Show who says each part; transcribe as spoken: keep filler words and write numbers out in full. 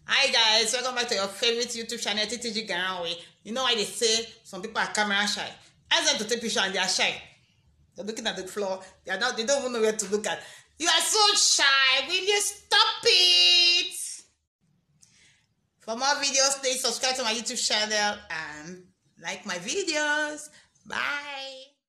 Speaker 1: Hi guys, welcome back to your favorite YouTube channel, T T G Garanwe. You know why they say some people are camera shy? Ask them to take picture and they are shy. They're looking at the floor. They are not. They don't even know where to look at. You are so shy. Will you stop it? For more videos, please subscribe to my YouTube channel and like my videos. Bye.